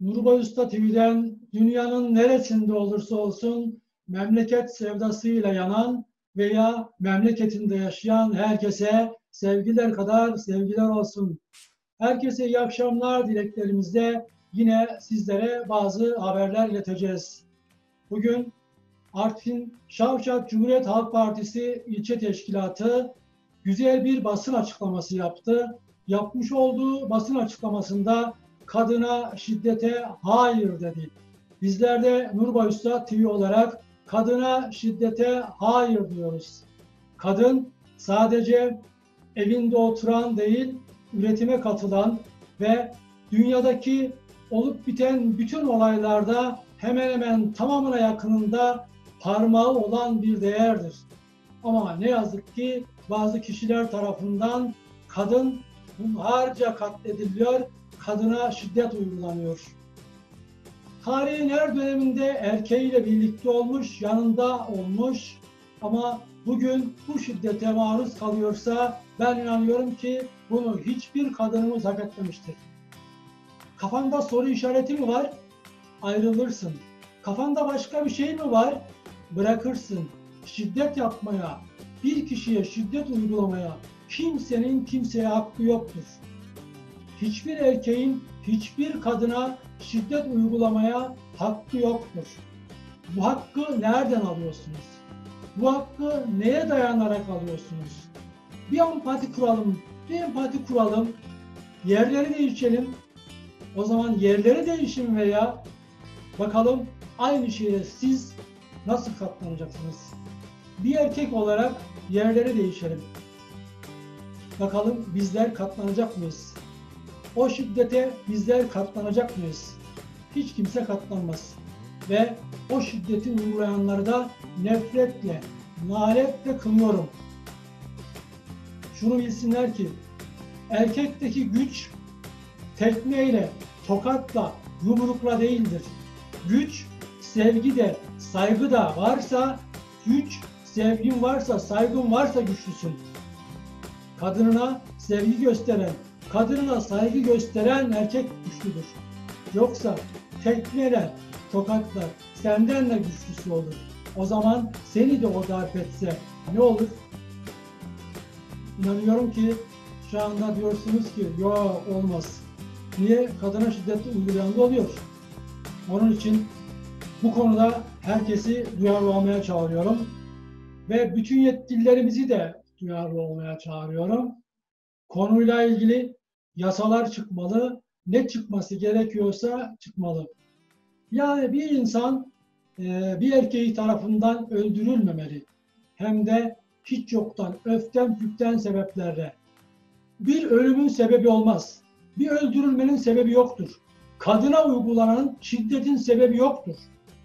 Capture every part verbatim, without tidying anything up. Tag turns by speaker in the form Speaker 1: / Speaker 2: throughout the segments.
Speaker 1: Nurbay Usta T V'den dünyanın neresinde olursa olsun memleket sevdasıyla yanan veya memleketinde yaşayan herkese sevgiler kadar sevgiler olsun. Herkese iyi akşamlar dileklerimizle yine sizlere bazı haberler ileteceğiz. Bugün Artvin Şavşat Cumhuriyet Halk Partisi İlçe Teşkilatı güzel bir basın açıklaması yaptı. Yapmış olduğu basın açıklamasında kadına şiddete hayır dedi. Bizler de Nurbay Usta T V olarak kadına şiddete hayır diyoruz. Kadın sadece evinde oturan değil, üretime katılan ve dünyadaki olup biten bütün olaylarda hemen hemen tamamına yakınında parmağı olan bir değerdir. Ama ne yazık ki bazı kişiler tarafından kadın hunharca katlediliyor, kadına şiddet uygulanıyor. Tarihin her döneminde erkeğiyle birlikte olmuş, yanında olmuş ama bugün bu şiddete maruz kalıyorsa ben inanıyorum ki bunu hiçbir kadınımız hak etmemiştir. Kafanda soru işareti mi var? Ayrılırsın. Kafanda başka bir şey mi var? Bırakırsın. Şiddet yapmaya, bir kişiye şiddet uygulamaya kimsenin kimseye hakkı yoktur. Hiçbir erkeğin hiçbir kadına şiddet uygulamaya hakkı yoktur. Bu hakkı nereden alıyorsunuz? Bu hakkı neye dayanarak alıyorsunuz? Bir empati kuralım, bir empati kuralım, yerleri değişelim. O zaman yerleri değişin veya bakalım aynı şeye siz nasıl katlanacaksınız? Bir erkek olarak yerleri değişelim. Bakalım bizler katlanacak mıyız? O şiddete bizler katlanacak mıyız? Hiç kimse katlanmaz. Ve o şiddeti uygulayanları da nefretle, naletle kınıyorum. Şunu bilsinler ki erkekteki güç tekmeyle, tokatla, yumrukla değildir. Güç sevgi de, saygı da varsa, güç, sevgin varsa, saygın varsa güçlüsün. Kadınına sevgi gösteren, kadınına saygı gösteren erkek güçlüdür. Yoksa tekmeler, tokatlar senden de güçlüsü olur. O zaman seni de o darp etse ne olur? İnanıyorum ki şu anda diyorsunuz ki yo olmaz. Niye? Kadına şiddet uygulayan da oluyor. Onun için bu konuda herkesi duyarlı olmaya çağırıyorum. Ve bütün yetkililerimizi de duyarlı olmaya çağırıyorum. Konuyla ilgili yasalar çıkmalı. Ne çıkması gerekiyorsa çıkmalı. Yani bir insan bir erkeği tarafından öldürülmemeli. Hem de hiç yoktan, öften püften sebeplerle. Bir ölümün sebebi olmaz. Bir öldürülmenin sebebi yoktur. Kadına uygulanan şiddetin sebebi yoktur.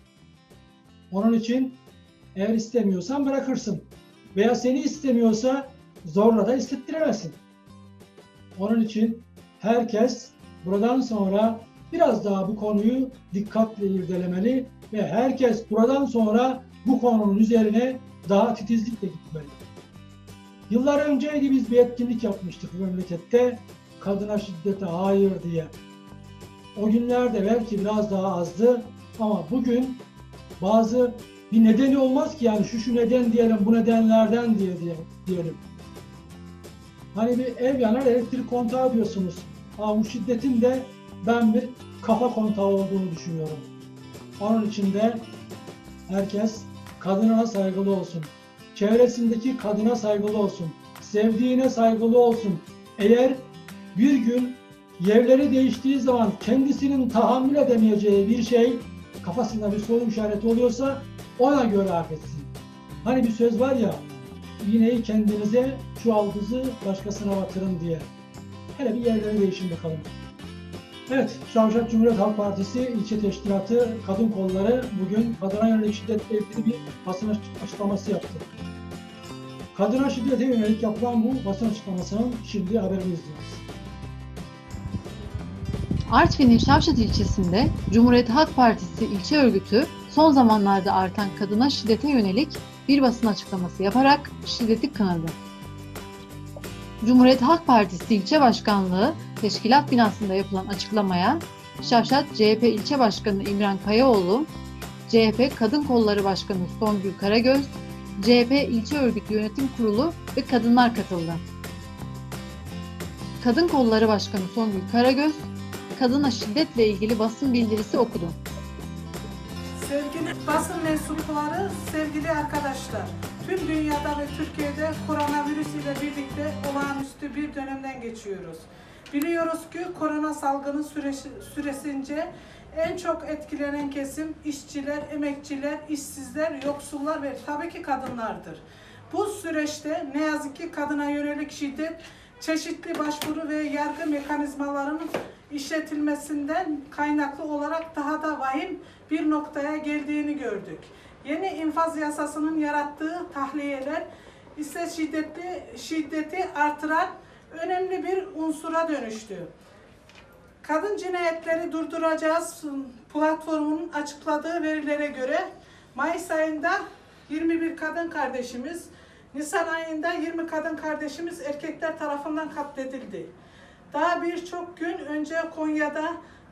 Speaker 1: Onun için eğer istemiyorsan bırakırsın. Veya seni istemiyorsa zorla da istettiremezsin. Onun için herkes buradan sonra biraz daha bu konuyu dikkatle irdelemeli ve herkes buradan sonra bu konunun üzerine daha titizlikle gitmeli. Yıllar önceydi biz bir etkinlik yapmıştık bu memlekette. Kadına şiddete hayır diye. O günlerde belki biraz daha azdı ama bugün bazı bir nedeni olmaz ki yani şu şu neden diyelim bu nedenlerden diye, diye diyelim. Hani bir ev yanar elektrik kontağı diyorsunuz. Ama bu şiddetin de ben bir kafa kontağı olduğunu düşünüyorum. Onun için de herkes kadına saygılı olsun. Çevresindeki kadına saygılı olsun. Sevdiğine saygılı olsun. Eğer bir gün yerleri değiştiği zaman kendisinin tahammül edemeyeceği bir şey kafasında bir soru işareti oluyorsa ona göre affetsin. Hani bir söz var ya, iğneyi kendinize, çuvaldızı başkasına batırın diye. Hele bir yerleri değişin bakalım. Evet, Şavşat Cumhuriyet Halk Partisi İlçe Teşkilatı Kadın Kolları bugün kadına yönelik şiddetle ilgili bir basın açıklaması yaptı. Kadına şiddete yönelik yapılan bu basın açıklamasının şimdi haberini izliyoruz.
Speaker 2: Artvin'in Şavşat ilçesinde Cumhuriyet Halk Partisi ilçe örgütü son zamanlarda artan kadına şiddete yönelik bir basın açıklaması yaparak şiddeti kınadı. Cumhuriyet Halk Partisi ilçe başkanlığı teşkilat binasında yapılan açıklamaya Şavşat C H P İlçe Başkanı İmran Kayaoğlu, C H P Kadın Kolları Başkanı Songül Karagöz, C H P İlçe Örgütü Yönetim Kurulu ve kadınlar katıldı. Kadın Kolları Başkanı Songül Karagöz, kadına şiddetle ilgili basın bildirisi okudu.
Speaker 3: Sevgili basın mensupları, sevgili arkadaşlar, tüm dünyada ve Türkiye'de koronavirüs ile birlikte olağanüstü bir dönemden geçiyoruz. Biliyoruz ki korona salgını süresi, süresince en çok etkilenen kesim işçiler, emekçiler, işsizler, yoksullar ve tabii ki kadınlardır. Bu süreçte ne yazık ki kadına yönelik şiddet, çeşitli başvuru ve yargı mekanizmalarının işletilmesinden kaynaklı olarak daha da vahim bir noktaya geldiğini gördük. Yeni infaz yasasının yarattığı tahliyeler ise şiddetli, şiddeti artıran önemli bir unsura dönüştü. Kadın Cinayetleri Durduracağız platformunun açıkladığı verilere göre Mayıs ayında yirmi bir kadın kardeşimiz, Nisan ayında yirmi kadın kardeşimiz erkekler tarafından katledildi. Daha birçok gün önce Konya'da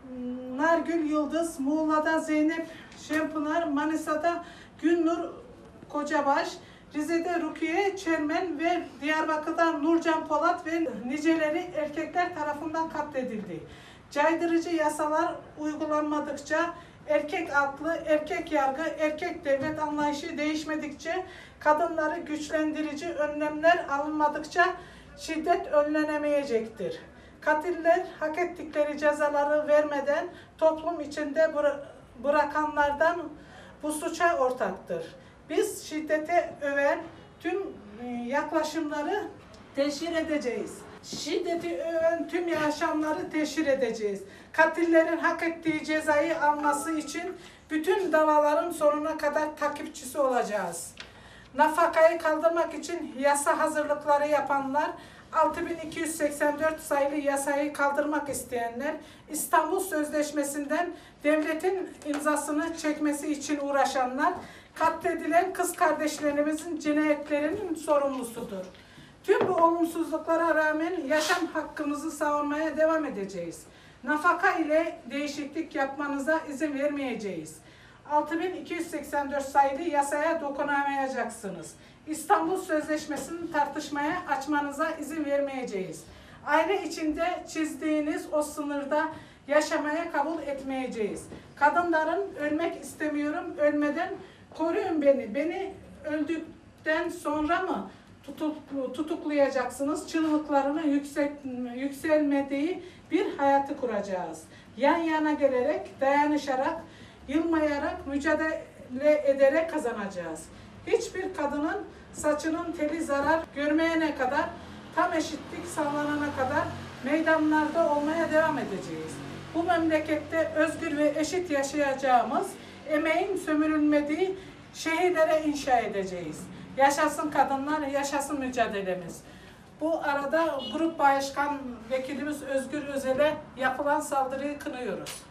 Speaker 3: Nargül Yıldız, Muğla'da Zeynep Şempınar, Manisa'da Günnur Kocabaş, Rize'de Rukiye Çelmen ve Diyarbakır'da Nurcan Polat ve niceleri erkekler tarafından katledildi. Caydırıcı yasalar uygulanmadıkça, erkek aklı, erkek yargı, erkek devlet anlayışı değişmedikçe, kadınları güçlendirici önlemler alınmadıkça şiddet önlenemeyecektir. Katiller hak ettikleri cezaları vermeden toplum içinde bıra- bırakanlardan bu suça ortaktır. Biz şiddete öven tüm yaklaşımları teşhir edeceğiz. Şiddeti öven tüm yaşamları teşhir edeceğiz. Katillerin hak ettiği cezayı alması için bütün davaların sonuna kadar takipçisi olacağız. Nafakayı kaldırmak için yasa hazırlıkları yapanlar, altı bin iki yüz seksen dört sayılı yasayı kaldırmak isteyenler, İstanbul Sözleşmesi'nden devletin imzasını çekmesi için uğraşanlar, katledilen kız kardeşlerimizin cinayetlerinin sorumlusudur. Tüm bu olumsuzluklara rağmen yaşam hakkımızı savunmaya devam edeceğiz. Nafaka ile değişiklik yapmanıza izin vermeyeceğiz. altı bin iki yüz seksen dört sayılı yasaya dokunamayacaksınız. İstanbul Sözleşmesi'ni tartışmaya açmanıza izin vermeyeceğiz. Aile içinde çizdiğiniz o sınırda yaşamaya kabul etmeyeceğiz. Kadınların ölmek istemiyorum, ölmeden koruyun beni, beni öldükten sonra mı tutuk, tutuklayacaksınız? Çığlıklarını yüksek, yükselmediği bir hayatı kuracağız. Yan yana gelerek, dayanışarak, yılmayarak, mücadele ederek kazanacağız. Hiçbir kadının saçının teli zarar görmeyene kadar, tam eşitlik sağlanana kadar meydanlarda olmaya devam edeceğiz. Bu memlekette özgür ve eşit yaşayacağımız, emeğin sömürülmediği şehirlere inşa edeceğiz. Yaşasın kadınlar, yaşasın mücadelemiz. Bu arada Grup Başkan Vekilimiz Özgür Özel'e yapılan saldırıyı kınıyoruz.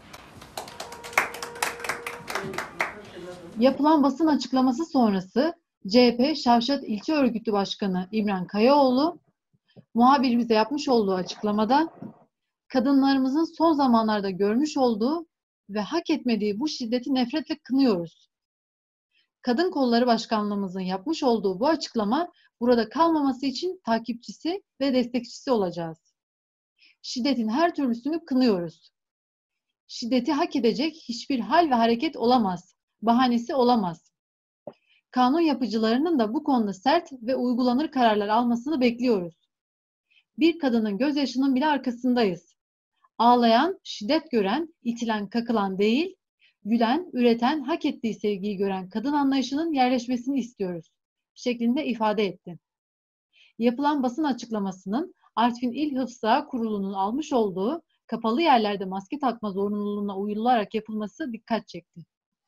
Speaker 2: Yapılan basın açıklaması sonrası C H P Şavşat İlçe Örgütü Başkanı İmran Kayaoğlu, muhabirimize yapmış olduğu açıklamada, kadınlarımızın son zamanlarda görmüş olduğu ve hak etmediği bu şiddeti nefretle kınıyoruz. Kadın Kolları Başkanlığımızın yapmış olduğu bu açıklama burada kalmaması için takipçisi ve destekçisi olacağız. Şiddetin her türlüsünü kınıyoruz. Şiddeti hak edecek hiçbir hal ve hareket olamaz, bahanesi olamaz. Kanun yapıcılarının da bu konuda sert ve uygulanır kararlar almasını bekliyoruz. Bir kadının gözyaşının bile arkasındayız. Ağlayan, şiddet gören, itilen, kakılan değil, gülen, üreten, hak ettiği sevgiyi gören kadın anlayışının yerleşmesini istiyoruz şeklinde ifade etti. Yapılan basın açıklamasının Artvin İl Hıfzı Kurulu'nun almış olduğu kapalı yerlerde maske takma zorunluluğuna uyularak yapılması dikkat çekti.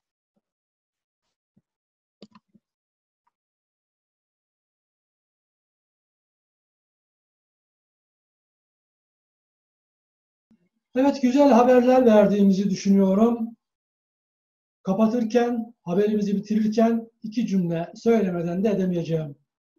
Speaker 1: Evet, güzel haberler verdiğimizi düşünüyorum. Kapatırken, haberimizi bitirirken iki cümle söylemeden de edemeyeceğim.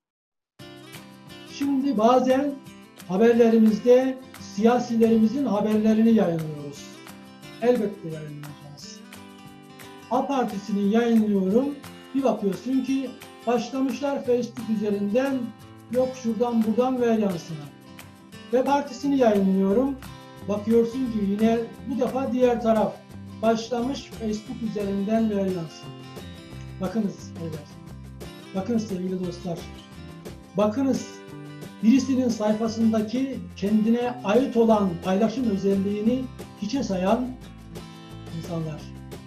Speaker 1: Şimdi bazen haberlerimizde siyasilerimizin haberlerini yayınlıyoruz. Elbette yayınlayacağız. A Partisi'ni yayınlıyorum. Bir bakıyorsun ki başlamışlar Facebook üzerinden, yok şuradan buradan ver yansına. Ve Partisi'ni yayınlıyorum. Bakıyorsun ki yine bu defa diğer taraf başlamış Facebook üzerinden ver yansın. Bakınız beyler. Bakınız sevgili dostlar. Bakınız birisinin sayfasındaki kendine ait olan paylaşım özelliğini hiçe sayan insanlar.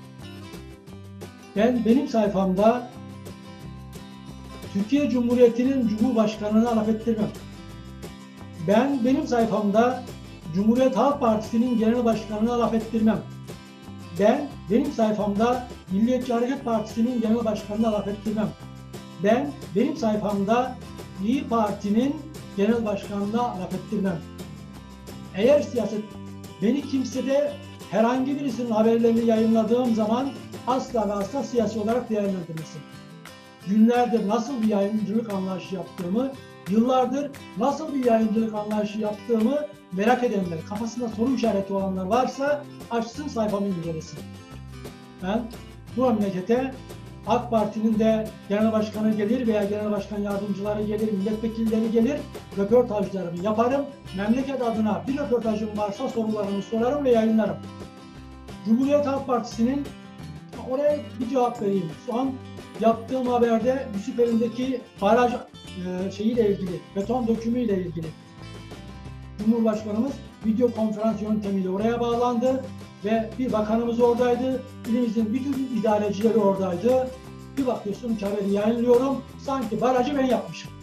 Speaker 1: Ben benim sayfamda Türkiye Cumhuriyeti'nin Cumhurbaşkanı'na laf ettirmem. Ben benim sayfamda Cumhuriyet Halk Partisi'nin Genel Başkanı'na laf ettirmem. Ben benim sayfamda Milliyetçi Hareket Partisi'nin Genel Başkanı'na laf ettirmem. Ben benim sayfamda İYİ Parti'nin Genel Başkanı'na laf ettirmem. Eğer siyaset beni kimsede herhangi birisinin haberlerini yayınladığım zaman asla ve asla siyasi olarak değerlendirmesin. Günlerdir nasıl bir yayıncılık anlayışı yaptığımı, yıllardır nasıl bir yayıncılık anlayışı yaptığımı merak edenler, kafasında soru işareti olanlar varsa açsın sayfamı incelesin. Ben bu memlekete AK Parti'nin de genel başkanı gelir veya genel başkan yardımcıları gelir, milletvekilleri gelir, röportajlarımı yaparım. Memleket adına bir röportajım varsa sorularımı sorarım ve yayınlarım. Cumhuriyet Halk Partisi'nin, oraya bir cevap vereyim. Son yaptığım haberde Yusufeli'ndeki baraj e, şeyiyle ilgili, beton dökümüyle ilgili. Cumhurbaşkanımız video konferans yöntemiyle oraya bağlandı ve bir bakanımız oradaydı, ilimizin bütün idarecileri oradaydı. Bir bakıyorsun ki haberi yayınlıyorum, sanki barajı ben yapmışım.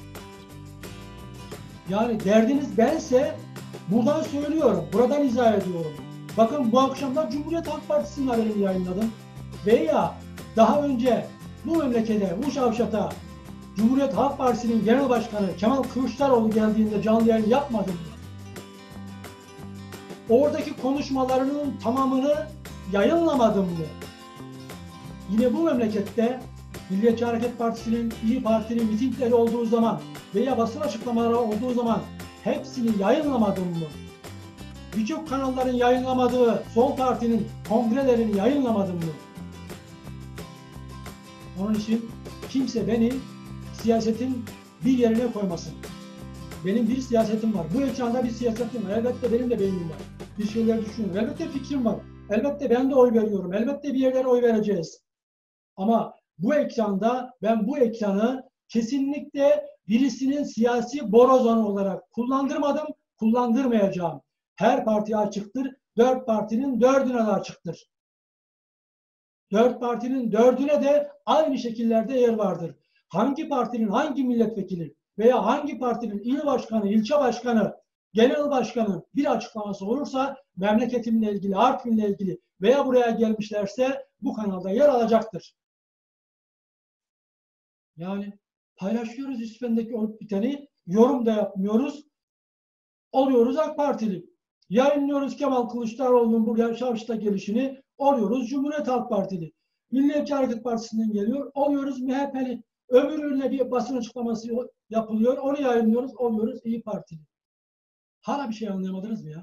Speaker 1: Yani derdiniz bense buradan söylüyorum, buradan izah ediyorum. Bakın bu akşam da Cumhuriyet Halk Partisi'nin haberini yayınladım. Veya daha önce bu memlekete, bu şavşata Cumhuriyet Halk Partisi'nin Genel Başkanı Kemal Kılıçdaroğlu geldiğinde canlı yayın yapmadım mı? Oradaki konuşmalarının tamamını yayınlamadım mı? Yine bu memlekette Milliyetçi Hareket Partisi'nin, İYİ Parti'nin mitingleri olduğu zaman veya basın açıklamaları olduğu zaman hepsini yayınlamadım mı? Birçok kanalların yayınlamadığı Sol Parti'nin kongrelerini yayınlamadım mı? Onun için kimse beni siyasetin bir yerine koymasın. Benim bir siyasetim var. Bu ekranda bir siyasetim var. Elbette benim de beynim var. Bir şeyler düşünüyorum. Elbette fikrim var. Elbette ben de oy veriyorum. Elbette bir yerlere oy vereceğiz. Ama bu ekranda ben bu ekranı kesinlikle birisinin siyasi borazanı olarak kullandırmadım, kullandırmayacağım. Her partiye açıktır. Dört partinin dördüne de açıktır. Dört partinin dördüne de aynı şekillerde yer vardır. Hangi partinin hangi milletvekili veya hangi partinin il başkanı, ilçe başkanı, genel başkanı bir açıklaması olursa memleketimle ilgili, Artvin'le ilgili veya buraya gelmişlerse bu kanalda yer alacaktır. Yani paylaşıyoruz Yusufeli'ndeki olup biteni, yorum da yapmıyoruz. Oluyoruz AK Partili. Yayınlıyoruz Kemal Kılıçdaroğlu'nun buraya Şavşat'a gelişini, oluyoruz Cumhuriyet Halk Partili. Milliyetçi Hareket Partisi'nden geliyor, oluyoruz M H P'li. Öbürüne bir basın açıklaması yapılıyor, onu yayınlıyoruz, oluyoruz İYİ Partili. Hala bir şey anlayamadınız mı ya?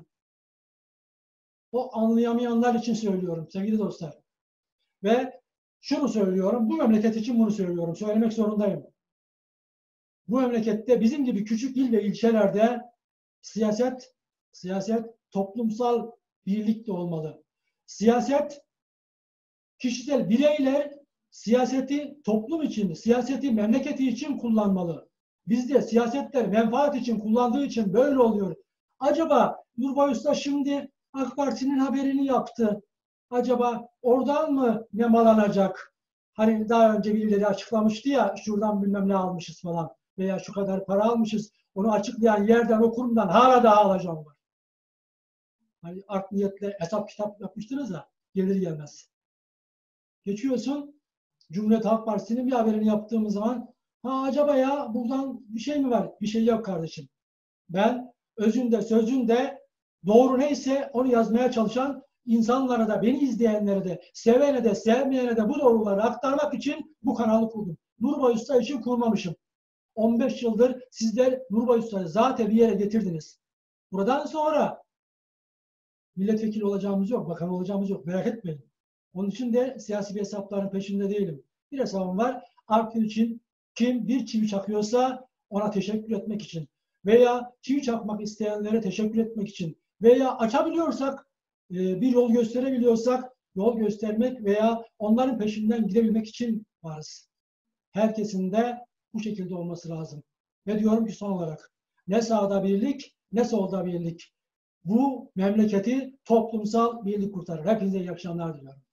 Speaker 1: O anlayamayanlar için söylüyorum sevgili dostlar. Ve şunu söylüyorum, bu memleket için bunu söylüyorum, söylemek zorundayım. Bu memlekette bizim gibi küçük il ve ilçelerde siyaset, siyaset toplumsal birlik de olmalı. Siyaset, kişisel bireyler siyaseti toplum için, siyaseti memleketi için kullanmalı. Bizde siyasetler menfaat için kullandığı için böyle oluyor. Acaba Nurbay Usta şimdi AK Parti'nin haberini yaptı. Acaba oradan mı nemalanacak? Hani daha önce birileri açıklamıştı ya, şuradan bilmem ne almışız falan veya şu kadar para almışız. Onu açıklayan yerden, o kurumdan hala daha alacağım var. Hani art niyetle hesap kitap yapmıştınız ya, gelir gelmez. Geçiyorsun, Cumhuriyet Halk Partisi'nin bir haberini yaptığımız zaman, ha acaba ya buradan bir şey mi var? Bir şey yok kardeşim. Ben özünde, sözünde doğru neyse onu yazmaya çalışan insanlara da, beni izleyenlere de, sevene de, sevmeyene de bu doğruları aktarmak için bu kanalı kurdum. Nurbay Usta için kurmamışım. on beş yıldır sizler Nurbay Usta'yı zaten bir yere getirdiniz. Buradan sonra milletvekili olacağımız yok, bakan olacağımız yok. Merak etmeyin. Onun için de siyasi bir hesapların peşinde değilim. Bir hesabım var. Artvin için kim bir çivi çakıyorsa ona teşekkür etmek için veya çivi çakmak isteyenlere teşekkür etmek için veya açabiliyorsak, bir yol gösterebiliyorsak yol göstermek veya onların peşinden gidebilmek için varız. Herkesin de bu şekilde olması lazım. Ve diyorum ki son olarak ne sağda birlik ne solda birlik. Bu memleketi toplumsal birlik kurtarır. Hepinize iyi akşamlar diliyorum.